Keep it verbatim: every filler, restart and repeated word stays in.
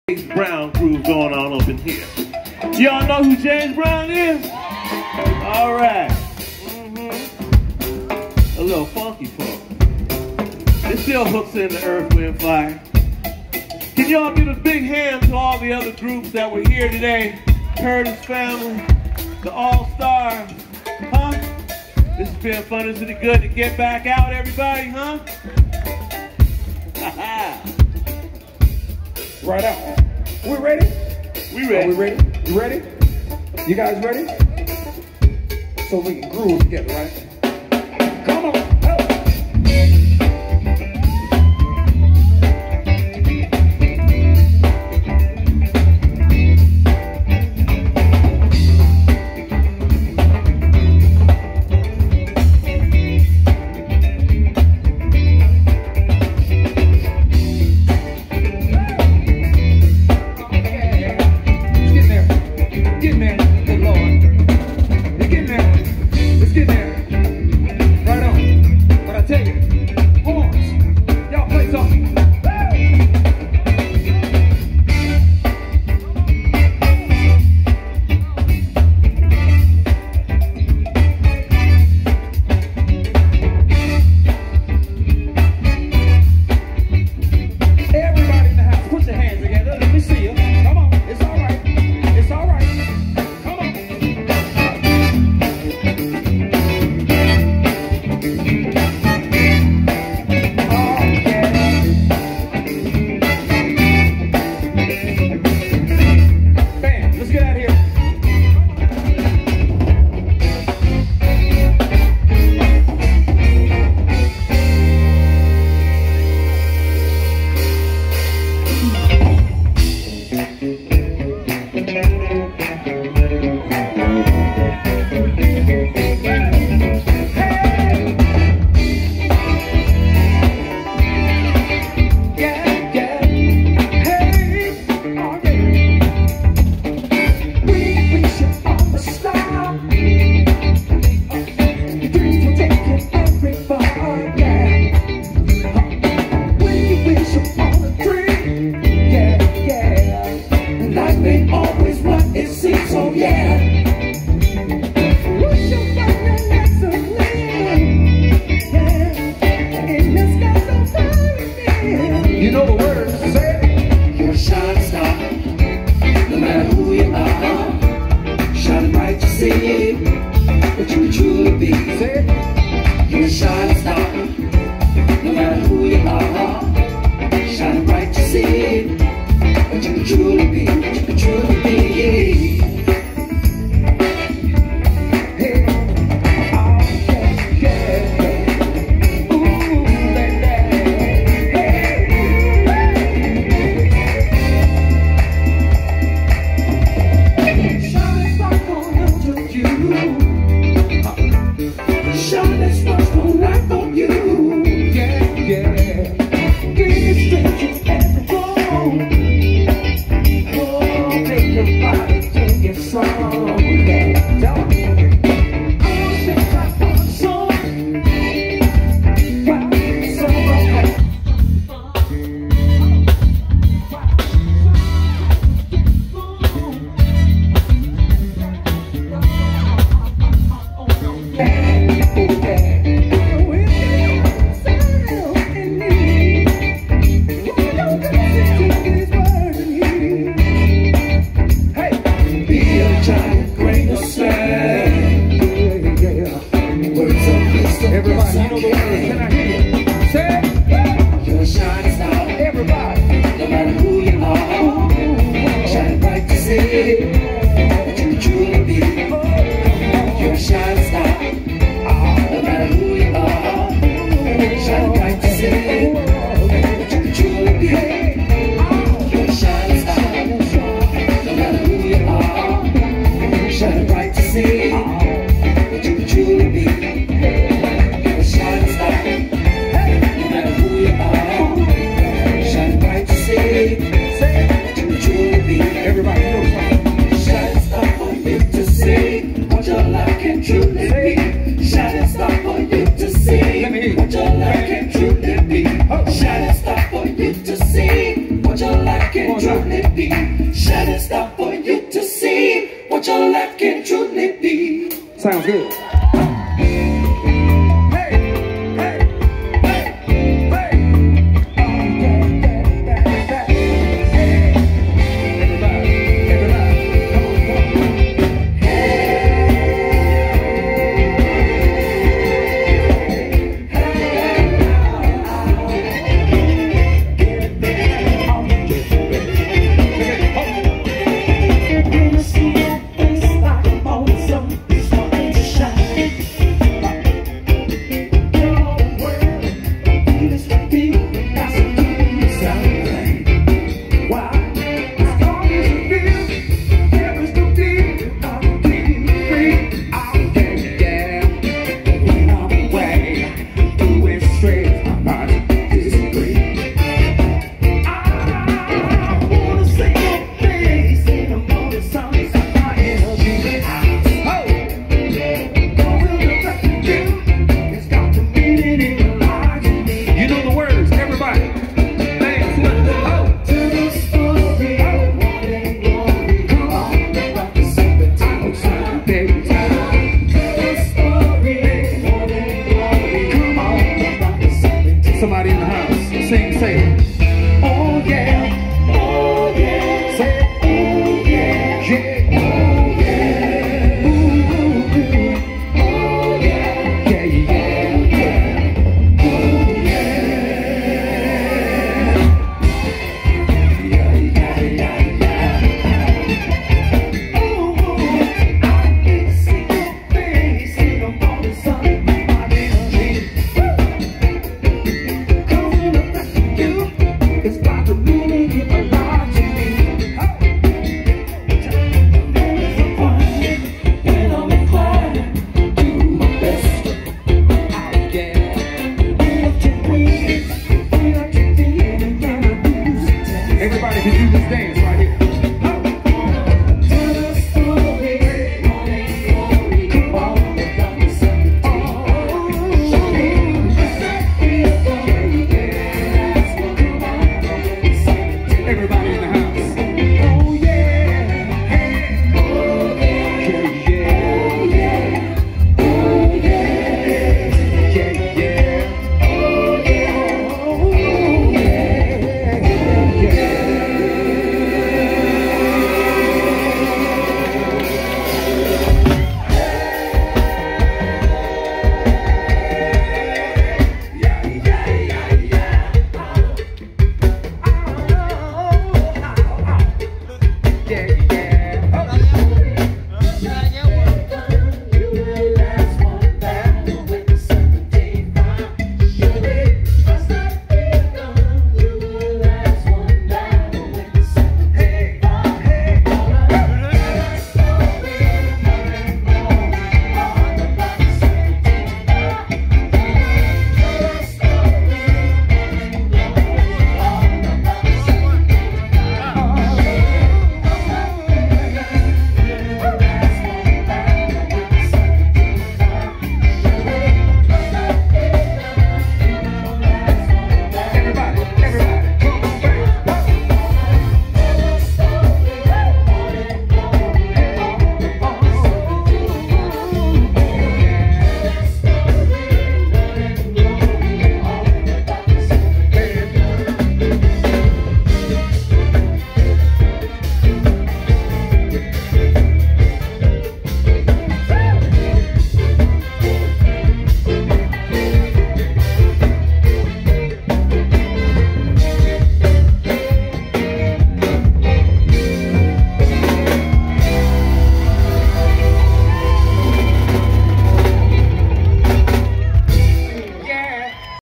James Brown groove going on up in here. Y'all know who James Brown is? All right. Mm-hmm. A little funky funk. It still hooks in the Earth, Wind, Fire. Can y'all give a big hand to all the other groups that were here today? Curtis Family, the All-Stars, huh? This has been fun. Isn't it good to get back out, everybody, huh? Right out. We ready? We ready. Are we ready? You ready? You guys ready? So we can groove together, right? Come on. Shining star for you to see what your life can truly be. be. Shining star for you to see what your life can truly be. Sounds good. Somebody in the house, sing, say it. Oh yeah, oh yeah, say it. Oh yeah, yeah, oh yeah, ooh, ooh, ooh. Oh yeah, yeah, yeah, yeah, oh yeah, yeah, yeah, yeah, yeah. Oh, I get to see your face in the morning sun, my energy. It's got the meaning in my life to me. When I'm inclined, do my best. Oh yeah. Everybody can do this dance right here.